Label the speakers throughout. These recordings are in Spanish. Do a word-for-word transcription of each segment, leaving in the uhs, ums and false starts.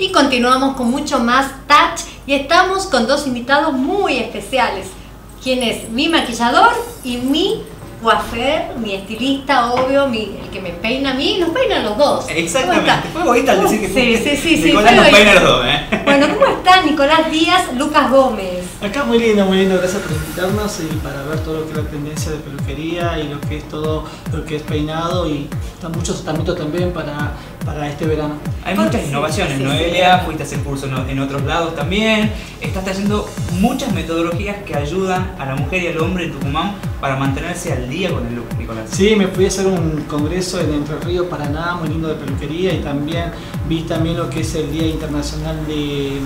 Speaker 1: Y continuamos con mucho más touch y estamos con dos invitados muy especiales. Quien es mi maquillador y mi coafer, mi estilista, obvio, mi, el que me peina a mí, nos peinan los dos.
Speaker 2: Exactamente, fue bonita al decir que
Speaker 1: sí, sí, sí,
Speaker 2: Nicolás
Speaker 1: sí,
Speaker 2: nos peina los dos, ¿eh?
Speaker 1: Bueno, ¿cómo están Nicolás Díaz, Lucas Gómez?
Speaker 3: Acá muy lindo, muy lindo, gracias por invitarnos y para ver todo lo que es la tendencia de peluquería y lo que es todo lo que es peinado y están muchos tratamientos también para, para este verano.
Speaker 2: Hay muchas
Speaker 1: Sí,
Speaker 2: innovaciones,
Speaker 1: sí,
Speaker 2: Noelia,
Speaker 1: sí.
Speaker 2: fuiste a hacer cursos en otros lados también, estás trayendo muchas metodologías que ayudan a la mujer y al hombre en Tucumán para mantenerse al día con el look, Nicolás.
Speaker 3: Sí, me fui a hacer un congreso en Entre Ríos, Paraná, muy lindo de peluquería y también vi también lo que es el Día Internacional de eh,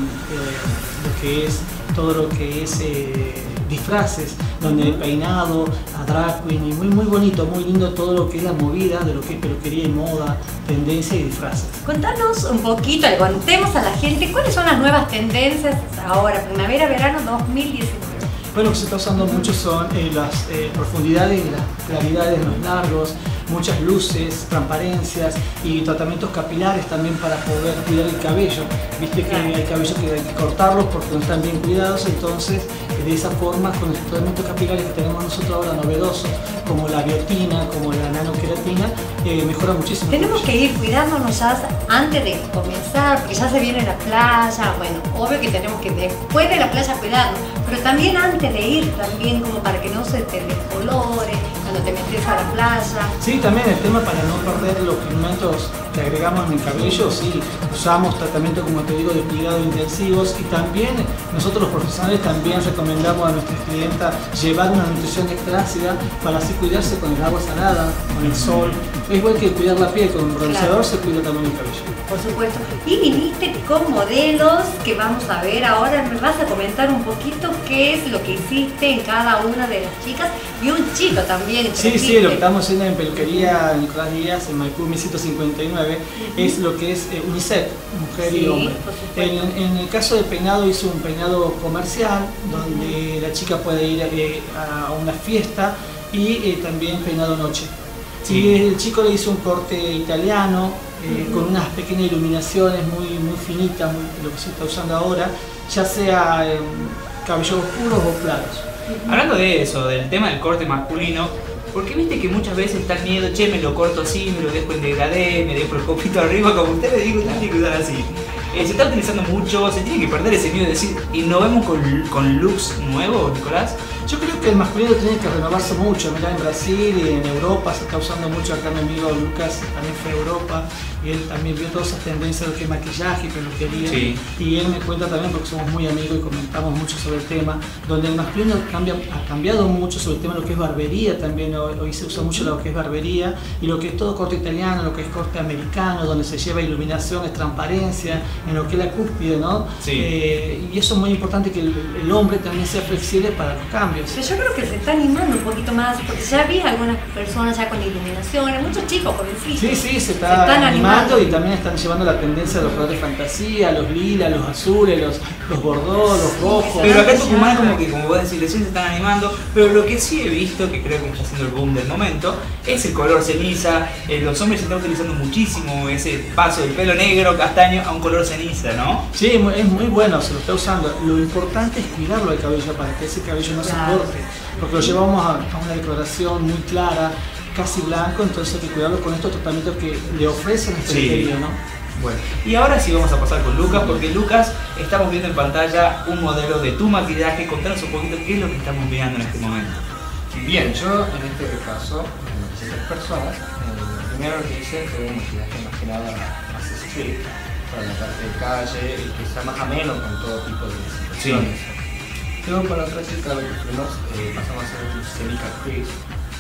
Speaker 3: lo que es todo lo que es eh, disfraces, donde el peinado, a drag queen y muy muy bonito, muy lindo todo lo que es la movida de lo que es peluquería y moda, tendencia y disfraces.
Speaker 1: Contanos un poquito, le contemos a la gente cuáles son las nuevas tendencias ahora, primavera, verano dos mil diecinueve.
Speaker 3: Bueno, lo que se está usando mucho son eh, las eh, profundidades y las claridades de los largos, muchas luces, transparencias y tratamientos capilares también para poder cuidar el cabello. Viste que hay cabellos que hay que cortarlos porque no están bien cuidados, entonces de esa forma con los tratamientos capilares que tenemos nosotros ahora novedosos, como la biotina, como la nanoqueratina, eh, mejora muchísimo.
Speaker 1: Tenemos que ir cuidándonos ya antes de comenzar, porque ya se viene la playa, bueno, obvio que tenemos que después de la playa cuidarnos, pero también antes de ir, también como para que no se te descolore cuando te metes a la playa.
Speaker 3: Sí, también el tema para no perder los pigmentos que agregamos en el cabello, sí, usamos tratamientos, como te digo, de cuidado intensivos y también nosotros los profesionales también recomendamos a nuestras clientas llevar una nutrición extra ácida para así cuidarse con el agua salada, con el sol. Es igual que cuidar la piel, con un bronceador
Speaker 1: Claro.
Speaker 3: se cuida también el cabello.
Speaker 1: Por supuesto. Y viniste con modelos que vamos a ver ahora. ¿Me vas a comentar un poquito qué es lo que hiciste en cada una de las chicas? Y un chico también.
Speaker 3: Sí,
Speaker 1: trajiste.
Speaker 3: sí, lo que estamos haciendo en peluquería Nicolás Díaz, en Maipú mil ciento cincuenta y nueve, uh-huh. es lo que es eh, unisex, mujer
Speaker 1: Sí,
Speaker 3: y hombre.
Speaker 1: por supuesto.
Speaker 3: En, en el caso del peinado hizo un peinado comercial, donde uh-huh. la chica puede ir eh, a una fiesta y eh, también peinado noche. Sí. Y el chico le hizo un corte italiano, eh, uh-huh. con unas pequeñas iluminaciones muy, muy finitas, muy, lo que se está usando ahora, ya sea eh, cabellos oscuros o claros.
Speaker 2: Uh-huh. Hablando de eso, del tema del corte masculino, porque viste que muchas veces está el miedo, che, me lo corto así, me lo dejo en degradé, me dejo el copito arriba, como ustedes digo, tiene que usar así. Eh, se está utilizando mucho, se tiene que perder ese miedo de decir, ¿innovemos con, con looks nuevos, Nicolás?
Speaker 3: Yo creo que el masculino tiene que renovarse mucho. Mirá, en Brasil y en Europa se está usando mucho. Acá mi amigo Lucas también fue a Europa y él también vio todas esas tendencias de lo que es maquillaje y peluquería. Sí. Y él me cuenta también, porque somos muy amigos y comentamos mucho sobre el tema, donde el masculino cambia, ha cambiado mucho sobre el tema de lo que es barbería también. Hoy, hoy se usa mucho lo que es barbería y lo que es todo corte italiano, lo que es corte americano, donde se lleva iluminación, transparencia, en lo que es la cúspide, ¿no?
Speaker 2: Sí.
Speaker 3: Eh, y eso es muy importante, que el, el hombre también sea flexible para los cambios.
Speaker 1: Pero yo creo que se está animando un poquito más, porque ya vi algunas personas ya con iluminaciones, muchos chicos jovencitos.
Speaker 3: Sí, sí, se está
Speaker 1: se están
Speaker 3: animando,
Speaker 1: animando
Speaker 3: y también están llevando la tendencia de los colores fantasía, los lilas, los azules, los, los bordeaux, los rojos.
Speaker 2: Pero acá en Tucumán como que, como vos decís, recién se están animando, pero lo que sí he visto, que creo que está haciendo el boom del momento, es el color ceniza. Eh, los hombres están utilizando muchísimo ese paso del pelo negro, castaño, a un color ceniza, ¿no?
Speaker 3: Sí, es muy bueno, se lo está usando. Lo importante es cuidarlo el cabello para que ese cabello no
Speaker 1: Claro.
Speaker 3: se corte, porque lo llevamos a, a una decoloración muy clara, casi blanco, entonces hay que cuidarlo con estos tratamientos que le ofrecen la peluquería, ¿no?
Speaker 2: Bueno, y ahora sí vamos a pasar con Lucas, porque Lucas, estamos viendo en pantalla un modelo de tu maquillaje. Contanos un poquito qué es lo que estamos mirando en este momento.
Speaker 4: Bien, yo en este caso, en tres personas, eh, lo primero que hice fue un maquillaje más que nada más street, para la parte de calle, y que sea más ameno con todo tipo de situaciones. Sí. Luego con la otra chica lo que fuimos, eh, pasamos a hacer un Semica Crease,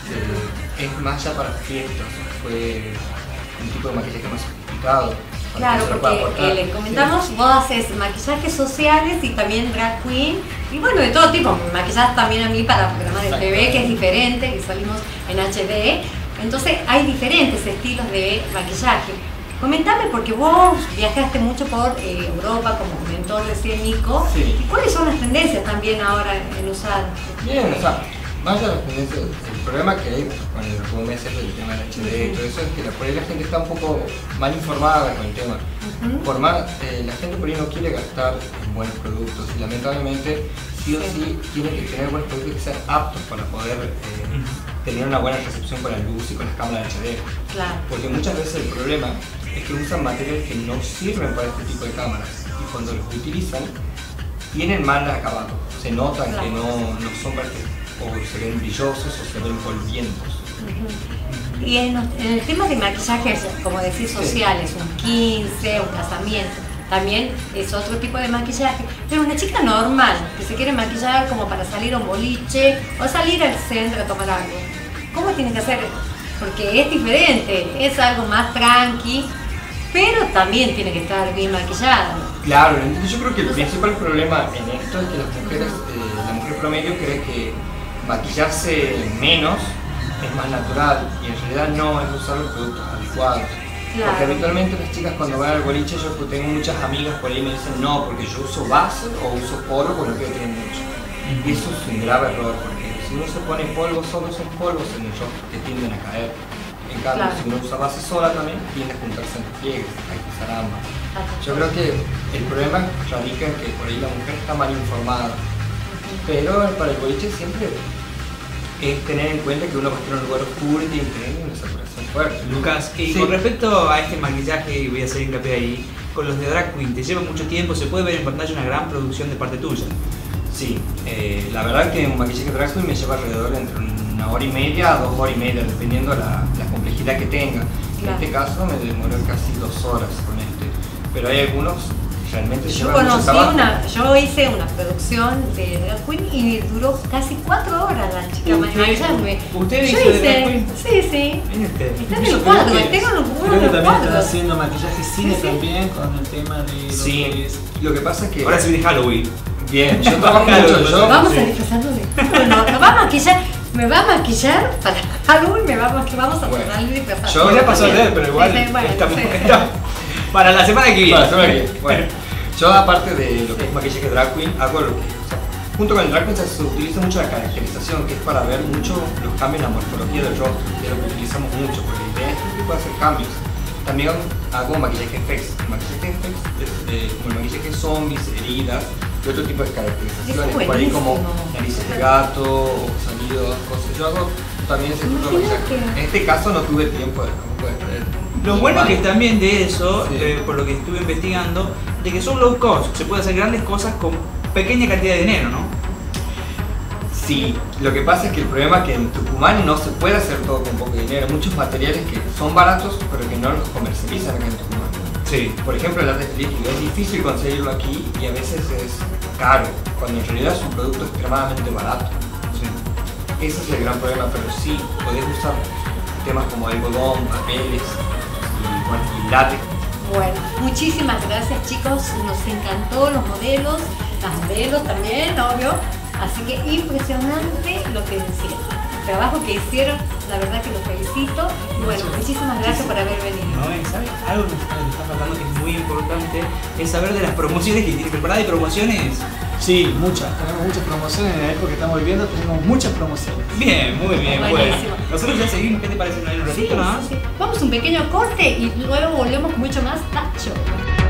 Speaker 4: eh, es más ya para fiestas, fue un tipo de maquillaje más sofisticado.
Speaker 1: Claro, porque eh, le comentamos, sí. Vos haces maquillajes sociales y también drag queen, y bueno, de todo tipo. Me maquillás también a mí para programas de T V, que es diferente, que salimos en H D. Entonces hay diferentes estilos de maquillaje. Comentame, porque vos viajaste mucho por eh, Europa, como comentó recién Nico,
Speaker 4: sí.
Speaker 1: ¿Y cuáles son las tendencias también ahora en usar?
Speaker 4: Bien, o sea, más allá de las tendencias, problema que hay con el como me decías del tema del H D y todo eso es que la, por ahí la gente está un poco mal informada con el tema. Uh-huh. Por más, eh, la gente por ahí no quiere gastar en buenos productos y lamentablemente sí o sí tiene que tener buenos productos que sean aptos para poder eh, tener una buena recepción con la luz y con las cámaras H D.
Speaker 1: Claro.
Speaker 4: Porque muchas veces el problema es que usan materiales que no sirven para este tipo de cámaras y cuando los utilizan tienen mal acabado. Se notan claro. que no, no son para que o se ven brillosos o se ven polvientos.
Speaker 1: Uh-huh. Y en, en el tema de maquillajes, como decís, sociales, sí. un quince, un casamiento, también es otro tipo de maquillaje. Pero una chica normal, que se quiere maquillar como para salir a un boliche o salir al centro a tomar algo, ¿cómo tiene que hacer? Porque es diferente, es algo más tranqui, pero también tiene que estar bien maquillada.
Speaker 4: Claro, yo creo que el principal problema en esto es que las mujeres, eh, la mujer promedio cree que maquillarse menos es más natural y en realidad no es usar los productos adecuados. Claro. Porque habitualmente las chicas cuando van al boliche, yo tengo muchas amigas por ahí me dicen no, porque yo uso base o uso polvo porque no quiero tener mucho. Y eso es un grave error, porque si uno se pone polvo solo, son polvos en el rostro que tienden a caer. En cambio, claro. si uno usa base sola también, tiende a juntarse en pliegues, hay que usar ambas. Yo creo que el problema radica en que por ahí la mujer está mal informada. Pero para el boliche siempre es tener en cuenta que uno va a estar en un lugar oscuro y tiene que tener una saturación fuerte.
Speaker 2: Lucas, y sí. con respecto a este maquillaje, y voy a hacer hincapié ahí, con los de Drag Queen, te lleva mucho tiempo, se puede ver en pantalla una gran producción de parte tuya.
Speaker 4: Sí, eh, la verdad que un maquillaje de Drag Queen me lleva alrededor entre una hora y media a dos horas y media, dependiendo la, la complejidad que tenga. Claro. En este caso me demoró casi dos horas con este, pero hay algunos realmente
Speaker 1: yo conocí una, yo hice una producción de Drag Queen y duró casi cuatro horas la chica maquillarme.
Speaker 2: ¿Usted hizo de Drag Queen?
Speaker 1: Sí, sí.
Speaker 2: Este.
Speaker 1: Está en el cuadro, tengo los cuadros.
Speaker 3: Creo que también está haciendo maquillaje cine sí, también sí. con el tema de lo
Speaker 4: sí.
Speaker 3: que es.
Speaker 4: Lo que pasa es que
Speaker 2: ahora sí de Halloween.
Speaker 4: Bien, yo trabajo mucho. Yo,
Speaker 1: vamos
Speaker 4: sí.
Speaker 1: a disfrazarnos de bueno, me va a maquillar, me va a maquillar para Halloween, me va a maquillar, vamos a
Speaker 4: bueno,
Speaker 1: salir disfrazados.
Speaker 2: Yo ya pasó a ver, pero igual sí, sí, bueno, estamos, sí. estamos para la semana que viene.
Speaker 4: Para la semana que viene. Bueno. Yo aparte de lo que es maquillaje drag queen, hago lo que, o sea, junto con el drag queen se, se utiliza mucho la caracterización, que es para ver mucho los cambios en la morfología del rostro, que es lo que utilizamos mucho, porque la idea es que puede hacer cambios. También hago maquillaje effects. El maquillaje effects es eh, como el maquillaje zombies, heridas y otro tipo de caracterizaciones, por ahí como narices de gato, o salidos, cosas. Yo hago también ese tipo de maquillaje. En este caso no tuve tiempo de, como puedes creer.
Speaker 2: Lo bueno que también de eso, sí. eh, por lo que estuve investigando, de que son low cost, se puede hacer grandes cosas con pequeña cantidad de dinero, ¿no?
Speaker 4: Sí, lo que pasa es que el problema es que en Tucumán no se puede hacer todo con poco dinero. Hay muchos materiales que son baratos, pero que no los comercializan acá en Tucumán.
Speaker 2: Sí.
Speaker 4: Por ejemplo, el látex líquido es difícil conseguirlo aquí y a veces es caro, cuando en realidad es un producto extremadamente barato. Sí. Ese es el gran problema, pero sí, podés usar temas como algodón, papeles y, bueno, y látex.
Speaker 1: Bueno, muchísimas gracias chicos, nos encantó los modelos, las modelos también, obvio, así que impresionante lo que hicieron, el trabajo que hicieron, la verdad que los felicito y bueno, muchísimas gracias por haber venido.
Speaker 2: No, ¿sabes? Algo que me está faltando que es muy importante es saber de las promociones que tiene preparada y promociones.
Speaker 3: Sí, muchas, tenemos muchas promociones en la época que estamos viviendo, tenemos muchas promociones.
Speaker 2: Bien, muy bien,
Speaker 1: buenísimo.
Speaker 2: Bueno. Nosotros ya seguimos, ¿qué te parece? ¿No hay un ratito
Speaker 1: sí,
Speaker 2: nada más?
Speaker 1: Sí, sí. Vamos a un pequeño corte y luego volvemos con mucho más Tacho.